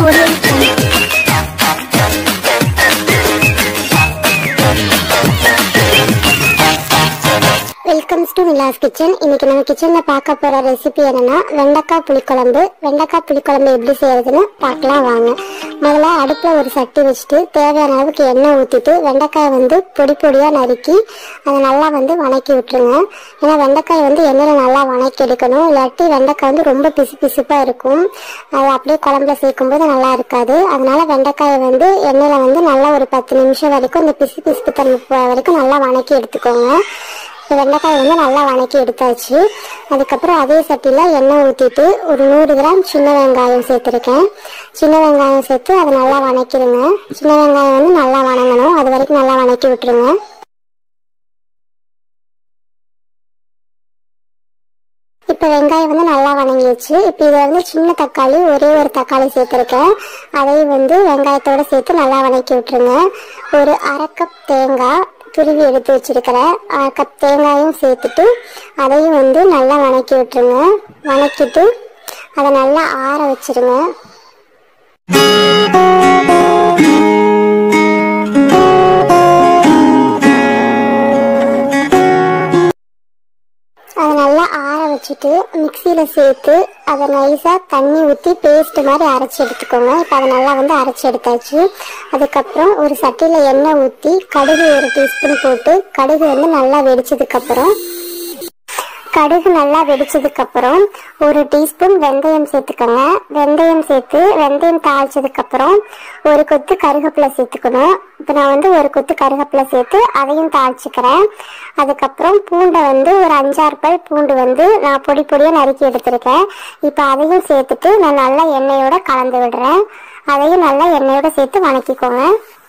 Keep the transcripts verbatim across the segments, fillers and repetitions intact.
Welcomes to Nila's kitchen. இன்னைக்கு நம்ம கிச்சன்ல பார்க்க போற ரெசிபி என்னன்னா வெண்டைக்காய் புளிக்குழம்பு. வெண்டைக்காய் புளிக்குழம்பு எப்படி செய்யறதுன்னு பார்க்கலாம் வாங்க. முதல்ல அடுப்புல ஒரு சட்டி வச்சுட்டு தேவையான அளவுக்கு எண்ணெய் ஊற்றிட்டு வெண்டைக்காயை வந்து பொடி பொடியாக நறுக்கி அதை நல்லா வந்து வணக்கி விட்டுருங்க. ஏன்னா வெண்டைக்காய் வந்து எண்ணெயில் நல்லா வணக்கி எடுக்கணும், இல்லாட்டி வெண்டைக்காய் வந்து ரொம்ப பிசு பிசுப்பாக இருக்கும். அது அப்படியே குழம்புல சேர்க்கும்போது நல்லா இருக்காது. அதனால வெண்டைக்காயை வந்து எண்ணெயில் வந்து நல்லா ஒரு பத்து நிமிஷம் வரைக்கும் இந்த பிசு பிசுப்பு தன்மை வரைக்கும் நல்லா வணக்கி எடுத்துக்கோங்க. இப்போ வெண்டைக்காய் வந்து நல்லா வணக்கி எடுத்தாச்சு. அதுக்கப்புறம் அதே சட்டியில் எண்ணெய் ஊற்றிட்டு ஒரு நூறு கிராம் சின்ன வெங்காயம் சேர்த்துருக்கேன். சின்ன வெங்காயம் சேர்த்து அதை நல்லா வணக்கிடுங்க. சின்ன வெங்காயம் வந்து நல்லா வணங்கணும், அது வரைக்கும் நல்லா வணக்கி விட்டுருங்க. இப்போ வெங்காயம் வந்து நல்லா வணங்கிடுச்சு. இப்போ இதை வந்து சின்ன தக்காளி ஒரே ஒரு தக்காளி சேர்த்துருக்கேன். அதையும் வந்து வெங்காயத்தோடு சேர்த்து நல்லா வணக்கி விட்டுருங்க. ஒரு அரை கப் தேங்காய் துருவி எடுத்து வச்சிருக்கிறேன், அரை கப் தேங்காயும் சேர்த்துட்டு அதையும் வந்து நல்லா வணக்கி விட்டுருங்க. வணக்கிட்டு அதை நல்லா ஆற வச்சிருங்க. அதை நல்லா ஆற வச்சுட்டு மிக்சியில் சேர்த்து அதை நைஸாக தண்ணி ஊற்றி பேஸ்ட் மாதிரி அரைச்சி எடுத்துக்கோங்க. இப்போ அதை நல்லா வந்து அரைச்சி எடுத்தாச்சு. அதுக்கப்புறம் ஒரு சட்டியில் எண்ணெய் ஊற்றி கடுகு ஒரு டீஸ்பூன் போட்டு கடுகு வந்து நல்லா வெடிச்சதுக்கப்புறம் கடுகு நல்லா வெடிச்சதுக்கப்புறம் ஒரு டீஸ்பூன் வெந்தயம் சேர்த்துக்கோங்க. வெந்தயம் சேர்த்து வெந்தயம் தாளிச்சதுக்கப்புறம் ஒரு கொத்து கருவேப்பிலை சேர்த்துக்கணும். இப்போ நான் வந்து ஒரு கொத்து கருவேப்பிலை சேர்த்து அதையும் தாளிச்சுக்கிறேன். அதுக்கப்புறம் பூண்டை வந்து ஒரு அஞ்சாறு பல் பூண்டு வந்து நான் பொடி பொடியாக நறுக்கி எடுத்திருக்கேன். இப்போ அதையும் சேர்த்துட்டு நான் நல்லா எண்ணெயோட கலந்து விடுறேன். அதையும் நல்லா எண்ணெயோட சேர்த்து வணக்கிக்கோங்க.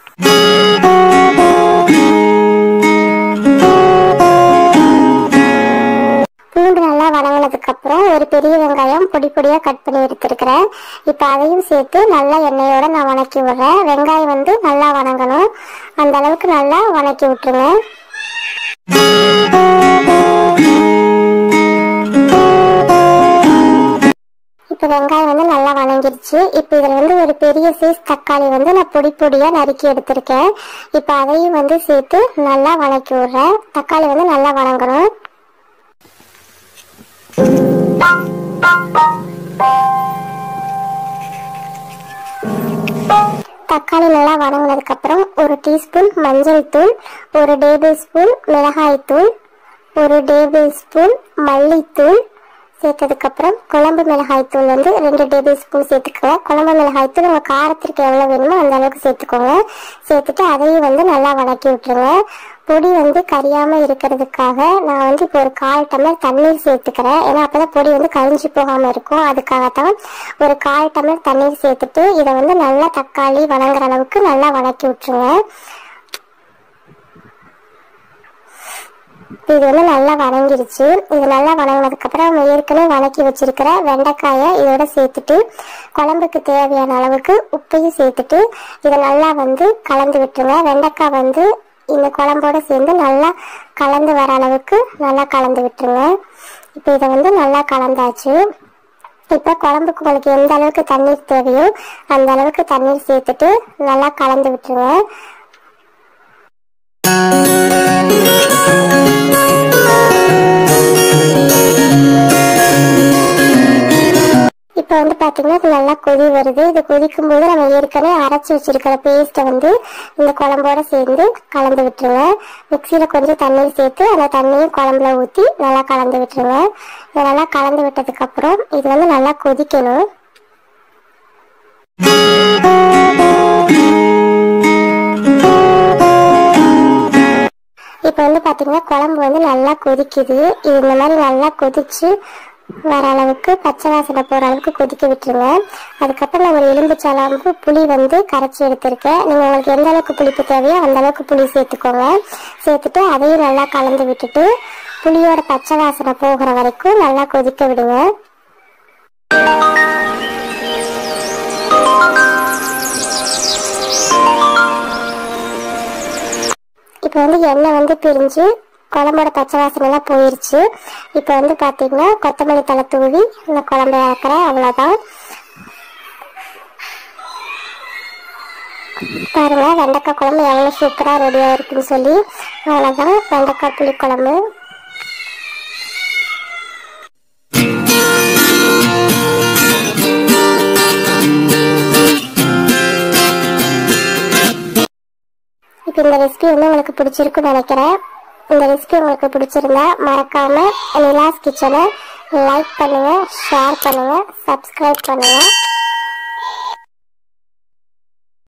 பூண்டு நல்லா வணங்கினதுக்கப்புறம் ஒரு பெரிய வெங்காயம் பொடி பொடியாக கட் பண்ணி எடுத்துருக்கிறேன். இப்போ அதையும் சேர்த்து நல்லா எண்ணெயோட நான் வணக்கி விடுறேன். வெங்காயம் வந்து நல்லா வணங்கணும், அந்த அளவுக்கு நல்லா வணக்கி விட்டுருங்க. இப்போ வெங்காயம் வந்து நல்லா வணங்கிருச்சு. இப்போ இதில் வந்து ஒரு பெரிய சைஸ் தக்காளி வந்து நான் பொடி பொடியாக நறுக்கி எடுத்திருக்கேன். இப்போ அதையும் வந்து சேர்த்து நல்லா வணக்கி விடுறேன். தக்காளி வந்து நல்லா வணங்கணும். தக்காளி நல்லா வணங்கினதுக்கு அப்புறம் ஒரு டீஸ்பூன் மஞ்சள் தூள், ஒரு டேபிள் ஸ்பூன் மிளகாய் தூள், ஒரு டேபிள் ஸ்பூன் மல்லித்தூள் சேர்த்ததுக்கப்புறம் குழம்பு மிளகாய் தூள் வந்து ரெண்டு டேபிள் ஸ்பூன் சேர்த்துக்கோங்க. குழம்பு மிளகாய் தூள் உங்கள் காரத்திற்கு எவ்வளோ வேணுமோ அந்த அளவுக்கு சேர்த்துக்கோங்க. சேர்த்துட்டு அதையும் வந்து நல்லா வதக்கி விட்டுருங்க. பொடி வந்து கரியாமல் இருக்கிறதுக்காக நான் வந்து இப்போ ஒரு கால் டம்ளர் தண்ணீர் சேர்த்துக்கிறேன். ஏன்னா அப்போ தான் பொடி வந்து கரிஞ்சு போகாமல் இருக்கும். அதுக்காகத்தான் ஒரு கால் டம்ளர் தண்ணீர் சேர்த்துட்டு இதை வந்து நல்லா தக்காளி வணங்குற அளவுக்கு நல்லா வதக்கி விட்டுருங்க. இது வந்து நல்லா வணங்கிருச்சு. இது நல்லா வணங்கினதுக்கப்புறம் நம்ம ஏற்கனவே வணக்கி வச்சிருக்கிற வெண்டைக்காயை இதோட சேர்த்துட்டு குழம்புக்கு தேவையான அளவுக்கு உப்பையும் சேர்த்துட்டு இதை நல்லா வந்து கலந்து விட்டுருங்க. வெண்டைக்காய் வந்து இந்த குழம்போட சேர்ந்து நல்லா கலந்து வர அளவுக்கு நல்லா கலந்து விட்டுருங்க. இப்போ இதை வந்து நல்லா கலந்தாச்சு. இப்போ குழம்புக்கு உங்களுக்கு எந்த அளவுக்கு தண்ணீர் தேவையோ அந்த அளவுக்கு தண்ணீர் சேர்த்துட்டு நல்லா கலந்து விட்டுருங்க. இப்போ வந்து பார்த்தீங்கன்னா இது நல்லா கொதி வருது. இது கொதிக்கும் போது நம்ம ஏற்கனவே அரைச்சி வச்சிருக்கிற பேஸ்ட்டை வந்து இந்த குழம்போட சேர்ந்து கலந்து விட்டுருங்க. மிக்சியில் கொஞ்சம் தண்ணீர் சேர்த்து அந்த தண்ணியும் குழம்புல ஊற்றி நல்லா கலந்து விட்டுருங்க. இதை நல்லா கலந்து விட்டதுக்கப்புறம் இது வந்து நல்லா கொதிக்கணும். இப்போ வந்து பார்த்தீங்கன்னா குழம்பு வந்து நல்லா கொதிக்குது. இது இந்த மாதிரி நல்லா கொதிச்சு வர அளவுக்கு பச்சை வாசனை போகிற அளவுக்கு கொதிக்க விட்டுருங்க. அதுக்கப்புறம் நான் ஒரு எலும்புச்சாலாம்பு புளி வந்து கரைச்சி எடுத்திருக்கேன். நீங்கள் உங்களுக்கு எந்த அளவுக்கு புளிப்பு தேவையோ அந்த அளவுக்கு புளி சேர்த்துக்கோங்க. சேர்த்துட்டு அதையும் நல்லா கலந்து விட்டுட்டு புளியோட பச்சை வாசனை போகிற வரைக்கும் நல்லா கொதிக்க விடுங்க. இப்போ வந்து எண்ணெய் வந்து பிரிஞ்சு குழம்போட பச்சை வாசனைலாம் போயிடுச்சு. இப்போ வந்து பார்த்தீங்கன்னா கொத்தமல்லி தலை தூவி இந்த குழம்பு இறக்குறேன், அவ்வளோதான். பாருங்க வெண்டைக்காய் குழம்பு எவ்வளோ சூப்பராக ரெடியாக இருக்குன்னு சொல்லி. அவ்வளோதான் வெண்டைக்காய் புளிக்குழம்பு. இப்போ இந்த ரெசிபி வந்து உங்களுக்கு பிடிச்சிருக்குன்னு நினைக்கிறேன். இந்த ரெசிபி உங்களுக்கு பிடிச்சிருந்தா மறக்காம நிலாஸ் கிச்சனை லைக் பண்ணுங்க, ஷேர் பண்ணுங்க, சப்ஸ்கிரைப் பண்ணுங்க.